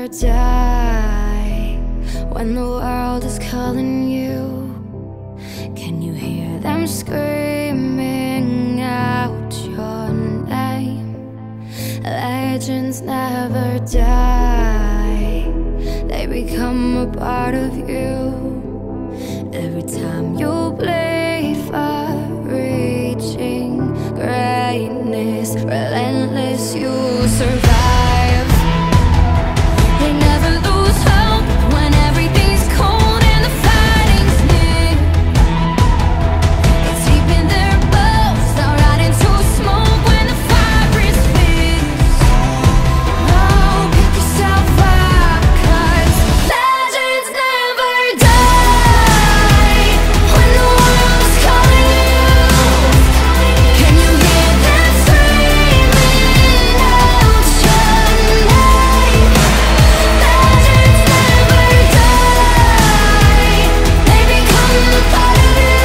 never die. When the world is calling you, can you hear them screaming out your name? Legends never die, they become a part of you. Every time you bleed for reaching greatness, relentless, you survive. They never lose hope when everything's cold and the fighting's near. It's deep in their bones, they'll rot into smoke when the fire is fierce. Oh, pick yourself up, 'cause legends never die. When the world's calling you, can you hear them screaming out your name? Legends never die, they become a part of you.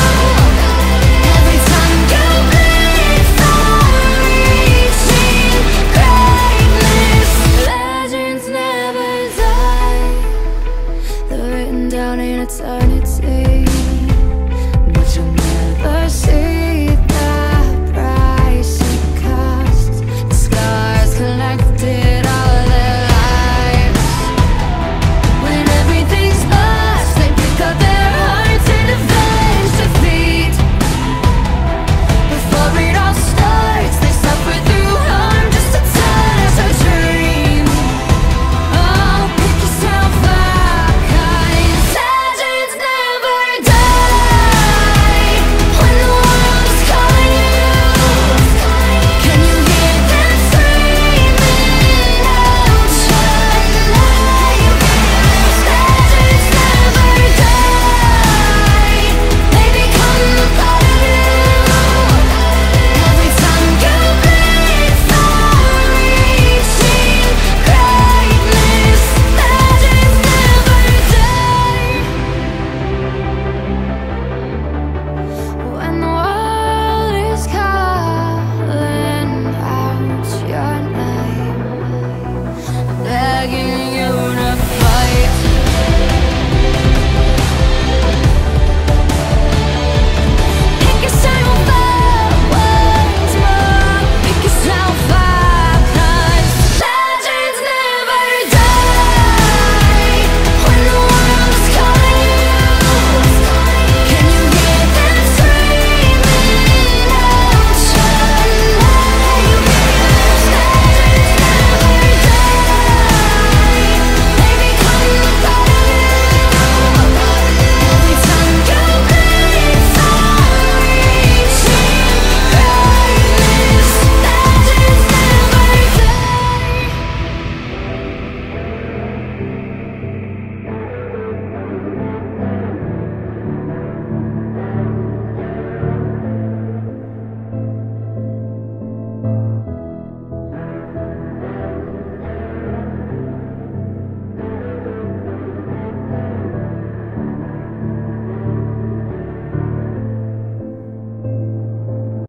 Every time you bleed for reaching greatness, legends never die. They're written down in eternity.